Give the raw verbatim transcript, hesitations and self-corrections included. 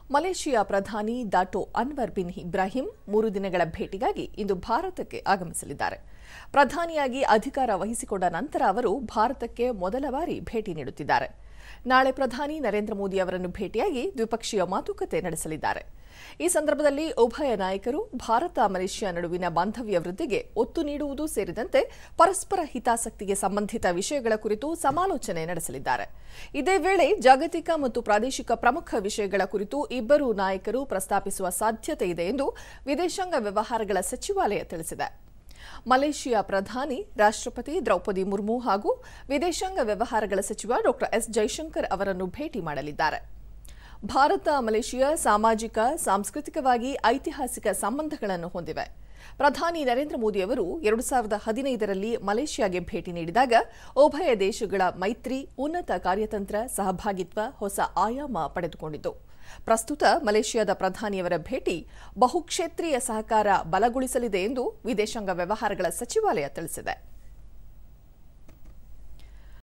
Malaysia ಪ್ರಧಾನಿ ಡಾಟೋ Anwar bin Ibrahim ಮೂರು ದಿನಗಳ ಭೇಟಿಗಾಗಿ ಇಂದು ಭಾರತಕ್ಕೆ ಆಗಮಿಸಲಿದ್ದಾರೆ. ಪ್ರಧಾನಿಯಾಗಿ ಅಧಿಕಾರ ವಹಿಸಿಕೊಂಡ ನಂತರ ಅವರು ಭಾರತಕ್ಕೆ ಮೊದಲ ಬಾರಿ ಭೇಟಿ ನೀಡುತ್ತಿದ್ದಾರೆ. ನಾಳೆ ಪ್ರಧಾನಿ ನರೇಂದ್ರ ಮೋದಿ ಅವರನ್ನು ಭೇಟಿಯಾಗಿ ದ್ವಿಪಕ್ಷೀಯ ಮಾತುಕತೆ ನಡೆಸಲಿದ್ದಾರೆ. ಈ ಸಂದರ್ಭದಲ್ಲಿ ಉಭಯ ನಾಯಕರು ಭಾರತ ಮಲೇಷಿಯಾ ನಡುವಿನ ಬಾಂಧವ್ಯ ವೃದ್ಧಿಗೆ ಒತ್ತು ನೀಡುವುದು ಸೇರಿದಂತೆ ಪರಸ್ಪರ ಹಿತಾಸಕ್ತಿಗೆ ಸಂಬಂಧಿತ ವಿಷಯಗಳ ಕುರಿತು ಸಮಾಲೋಚನೆ ನಡೆಸಲಿದ್ದಾರೆ. ಇದೇ ವೇಳೆ ಜಾಗತಿಕ ಮತ್ತು ಪ್ರಾದೇಶಿಕ ಪ್ರಮುಖ ವಿಷಯಗಳ ಕುರಿತು ಇಬ್ಬರೂ ನಾಯಕರು ಪ್ರಸ್ತಾಪಿಸುವ ಸಾಧ್ಯತೆ ಇದೆ ಎಂದು ವಿದೇಶಾಂಗ ವ್ಯವಹಾರಗಳ ಸಚಿವಾಲಯ ತಿಳಿಸಿದೆ. ಮಲೇಷಿಯಾ ಪ್ರಧಾನಿ ರಾಷ್ಟ್ರಪತಿ ದ್ರೌಪದಿ ಮುರ್ಮು ಹಾಗೂ ವಿದೇಶಾಂಗ ವ್ಯವಹಾರಗಳ ಸಚಿವ ಡಾ ಎಸ್ ಜೈಶಂಕರ್ ಅವರನ್ನು ಭೇಟಿ ಮಾಡಲಿದ್ದಾರೆ. ಭಾರತ ಮಲೇಷಿಯಾ ಸಾಮಾಜಿಕ, ಸಾಂಸ್ಕೃತಿಕವಾಗಿ ಐತಿಹಾಸಿಕ ಸಂಬಂಧಗಳನ್ನು ಹೊಂದಿವೆ. ಪ್ರಧಾನಿ ನರೇಂದ್ರ ಮೋದಿ ಅವರು ಎರಡು ಸಾವಿರದ ಹದಿನೈದರಲ್ಲಿ ಮಲೇಷಿಯಾಗೆ ಭೇಟಿ ನೀಡಿದಾಗ ಉಭಯ ದೇಶಗಳ ಮೈತ್ರಿ, ಉನ್ನತ ಕಾರ್ಯತಂತ್ರ, ಸಹಭಾಗಿತ್ವ ಹೊಸ ಆಯಾಮ ಪಡೆದುಕೊಂಡಿತು. ಪ್ರಸ್ತುತ ಮಲೇಷಿಯಾದ ಪ್ರಧಾನಿಯವರ ಭೇಟಿ ಬಹುಕ್ಷೇತ್ರೀಯ ಸಹಕಾರ ಬಲಗೊಳಿಸಲಿದೆ ಎಂದು ವಿದೇಶಾಂಗ ವ್ಯವಹಾರಗಳ ಸಚಿವಾಲಯ ತಿಳಿಸಿದೆ.